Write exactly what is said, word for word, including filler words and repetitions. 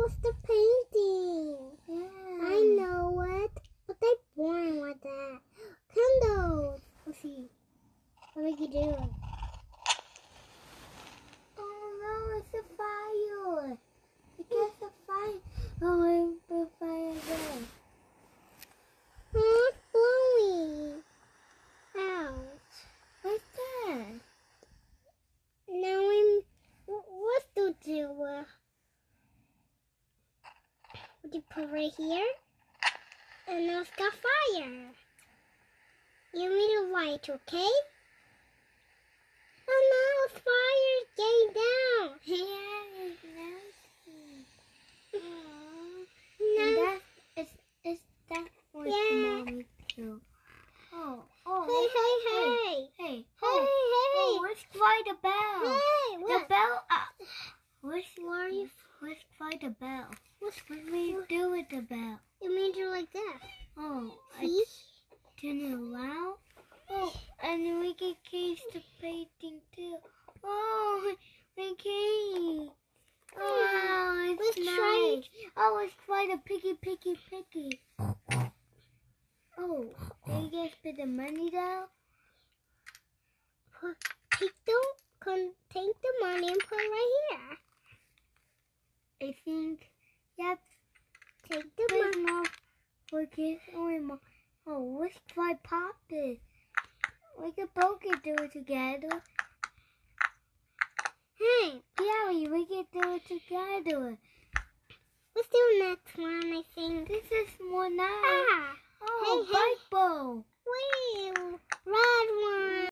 was the painting. Yeah. I know it. But they're boring with that. Candles. Let's see. What are you doing? Oh no, it's a fire. It gets a fire. Oh, it's a fire again. Oh, it's blowing. Ouch. What's that? Now I'm... What's to do? Uh, Would you put right here? And now it's got fire. You need a light, okay? Oh no, it's fire getting down. Yeah, it's nasty. Aww. No. And that is is that for Yeah. mommy too? Oh, oh. Hey, hey, hey. Hey, hey, Hey, oh, hey, let's fly the bell. hey. The What? bell. Uh, let's Why are you... let's fly the bell. What's... What do we do with the bell? You made it like that. Oh, See? I turn it around. Oh, and then we can case the painting too. Oh, we can. Oh, it's Let's nice. try it. Oh, let's fly the piggy, piggy, piggy. Oh, did you guys put the money down? Put, take the... Con, take the money and put it right here. I think, yep. Take the Where's money. mom? Forget, oh, mom. Oh, let's fly pop it. We can both can do it together. Hey, Yeah, we, we can do it together. let's do next one, I think. This is more nice.